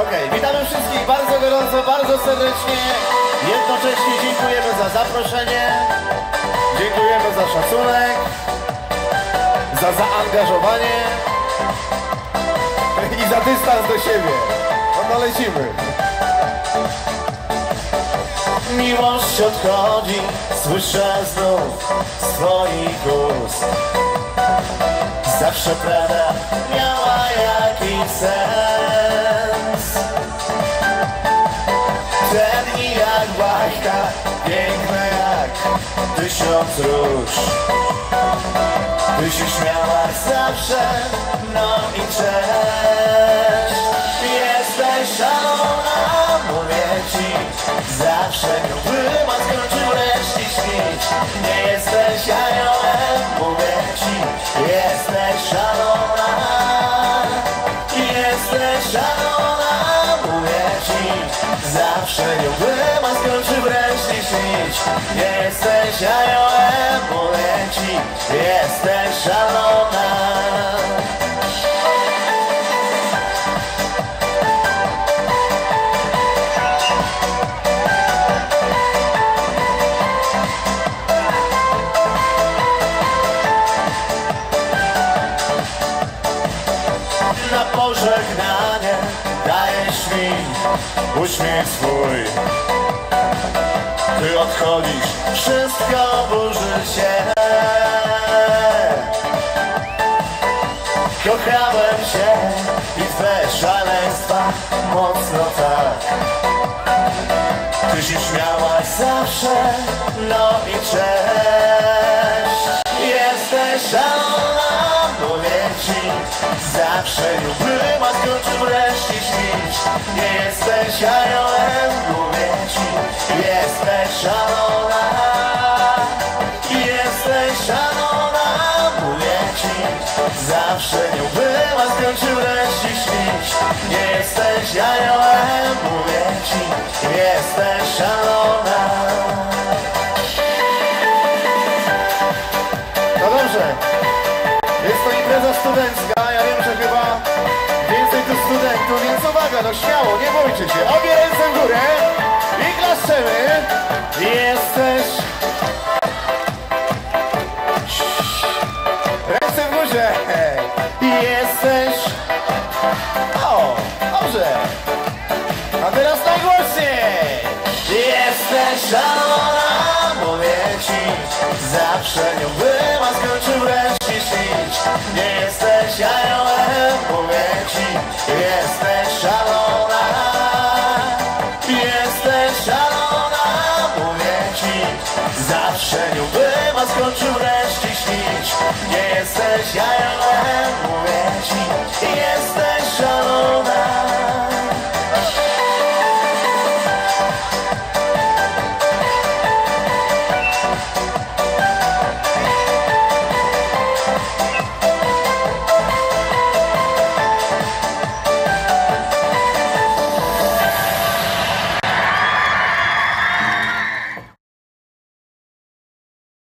Okej, witamy wszystkich bardzo gorąco, bardzo serdecznie. Jednocześnie dziękujemy za zaproszenie, dziękujemy za szacunek, za zaangażowanie i za dystans do siebie. No lecimy. Miłość odchodzi, słyszę znów z twoich ust. Zawsze prawda miała jakiś sens. Te dni jak bajka, piękne jak 1000 róż. Ty się śmiałaś zawsze, no i cześć. Jesteś szalona, mówię ci, zawsze miałbym, a skończył wreszcie śnić. Nie jesteś aniołem, mówię ci, jesteś szalona. Jesteś szalona, mówię ci, zawsze miałbym, a skończył wreszcie śnić. Nie jesteś aniołem, mówię ci, jesteś szalona. Na pożegnanie dajesz mi uśmiech swój. Ty odchodzisz, wszystko burzy się. Kochałem się i twe szaleństwa mocno tak. Ty się śmiałaś zawsze, no i cześć. Jesteś szalona, mówię ci, zawsze lubiłem, a skończył wreszcie śnić. Nie jesteś aniołem, mówię ci, jesteś szalona. Jesteś szalona, mówię ci, zawsze lubiłem, a skończył wreszcie śnić. Nie jesteś aniołem, mówię ci, jesteś szalona. No dobrze, jest to impreza studencka, ja wiem, że chyba więcej tu studentów, więc uwaga, no śmiało, nie bójcie się, obie ręce w górę i klaszczemy. Jesteś... Ręce w górze. Jesteś... O, dobrze. A teraz najgłośniej. Jesteś szalona, mówię ci, zawsze nią byłem, a skończył wreszcie śnić. Nie jesteś aniołem, mówię ci, jesteś szalona. Jesteś szalona, mówię ci, zawsze nią byłem, a skończył wreszcie śnić. Nie jesteś aniołem.